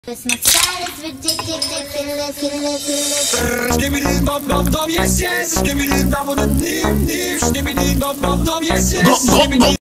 My style is ridiculous. Skibbidi bop bop bop, yes yes. Skibbidi bop bop dim dim. Skibbidi bop bop bop, yes yes.